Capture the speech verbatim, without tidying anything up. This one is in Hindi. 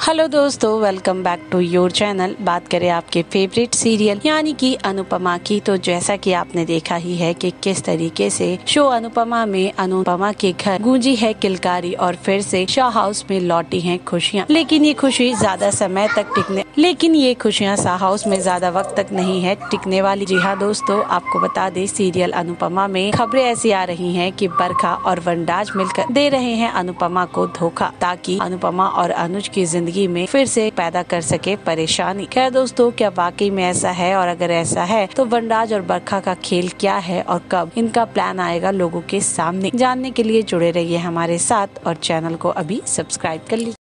हेलो दोस्तों, welcome back to your channel. बात करें आपके फेवरेट सीरियल यानी कि अनुपमा की, तो जैसा कि आपने देखा ही है कि किस तरीके से शो अनुपमा में अनुपमा के घर गूंजी है किलकारी और फिर से शाह हाउस में लौटी हैं खुशियां। लेकिन ये खुशी ज्यादा समय तक टिकने लेकिन ये खुशियां शाह हाउस में ज्यादा वक्त तक नहीं है टिकने वाली। जी हाँ दोस्तों, आपको बता दें सीरियल अनुपमा में खबरें ऐसी आ रही हैं कि बरखा और वनराज मिलकर दे रहे हैं अनुपमा को धोखा, ताकि अनुपमा और अनुज की जिंदगी में फिर से पैदा कर सके परेशानी। खैर दोस्तों, क्या वाकई में ऐसा है? और अगर ऐसा है तो वनराज और बरखा का खेल क्या है और कब इनका प्लान आएगा लोगों के सामने? जानने के लिए जुड़े रहिए हमारे साथ और चैनल को अभी सब्सक्राइब कर लीजिए।